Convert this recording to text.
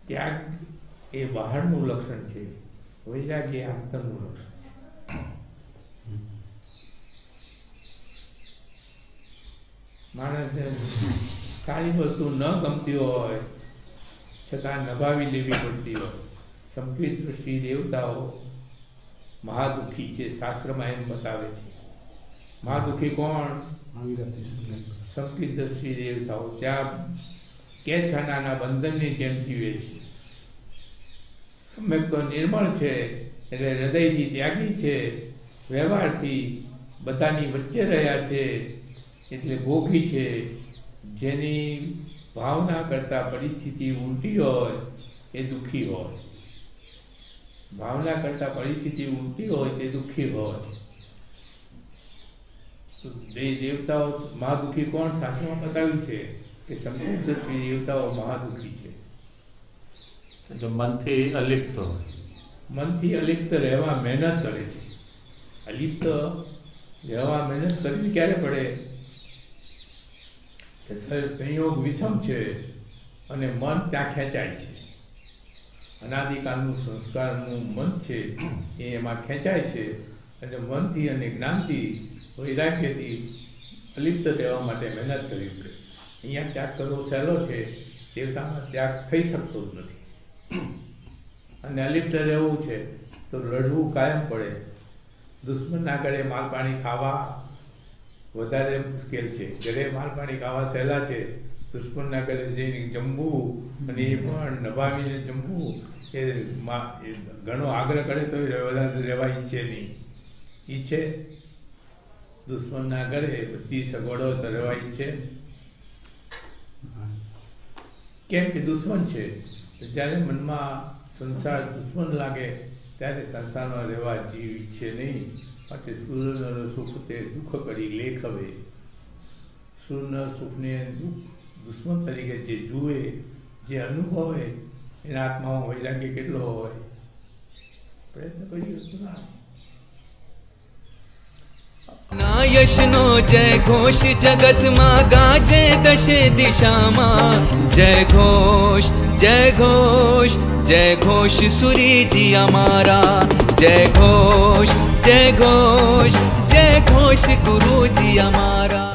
ત્યાગ એ બહારનું લક્ષણ છે, વૈરાગ્ય એ આંતરનું લક્ષણ છે. માણસને સારી વસ્તુ ન ગમતી હોય છતાં નભાવી લેવી પડતી હોય. સંકિત દૃષ્ટિ દેવતાઓ મહાદુખી છે, શાસ્ત્રમાં એમ બતાવે છે. મહાદુખી કોણ? સંકિત દૃષ્ટિ દેવતાઓ. ત્યાં કેદખાનાના બંધનની જેમ જીવે છે. સમ્યક તો નિર્મળ છે, એટલે હૃદયથી ત્યાગી છે, વ્યવહારથી બધાની વચ્ચે રહ્યા છે, એટલે ભોગી છે. જેની ભાવના કરતા પરિસ્થિતિ ઉલટી હોય એ દુઃખી હોય. ભાવના કરતા પરિસ્થિતિ ઉલટી હોય તે દુઃખી હોય. દેવતાઓ મહાદુખી કોણ? શાસ્ત્રમાં બતાવ્યું છે કે સંકિત દૃષ્ટિ દેવતાઓ મહાદુખી છે. મનથી અલિપ્ત હોય, મનથી અલિપ્ત રહેવા મહેનત કરે છે. અલિપ્ત રહેવા મહેનત કરવી ક્યારે પડે? કે સંયોગ વિષમ છે અને મન ત્યાં ખેંચાય છે. અનાદિકાળનું સંસ્કારનું મન છે એ એમાં ખેંચાય છે, અને મનથી અને જ્ઞાનથી વૈરાગ્યથી અલિપ્ત રહેવા માટે મહેનત કરવી પડે. અહીંયા ત્યાગ કરવો સહેલો છે, દેવતામાં ત્યાગ થઈ શકતો જ નથી. અને અલિપ્ત રહેવું છે તો લડવું કાયમ પડે. દુશ્મનના ઘરે માલ પાણી ખાવા વધારે મુશ્કેલ છે. ઘરે માલ પાણી ખાવા સહેલા છે. દુશ્મનના ઘરે જઈને જમવું, અને એ પણ નભાવીને જમવું, એ ઘણો આગ્રહ કરે તો વધારે રહેવા ઈચ્છે નહીં. ઈચ્છે દુશ્મનના ઘરે બધી સગવડો તો રહેવા ઈચ્છે. કેમ કે દુશ્મન છે. જ્યારે મનમાં સંસાર દુશ્મન લાગે ત્યારે સંસારમાં રહેવા જીવ ઈચ્છે નહીં. માટે સૂર્યનો સુખ તે દુઃખ કરી લેખ હવે. સૂર્યના સુખને દુશ્મન તરીકે જે જુએ, જે અનુભવે, એના આત્મામાં વૈરાગ્ય કેટલો હોય? પ્રયત્ન કરીએ. ના યશનો જય ઘોષ જગતમાં ગાજે દશે દિશામાં. જય ઘોષ જય ઘોષ જય ઘોષ સુરીજી અમારા. જય ઘોષ જય ઘોષ જય ઘોષ ગુરુજી અમારા.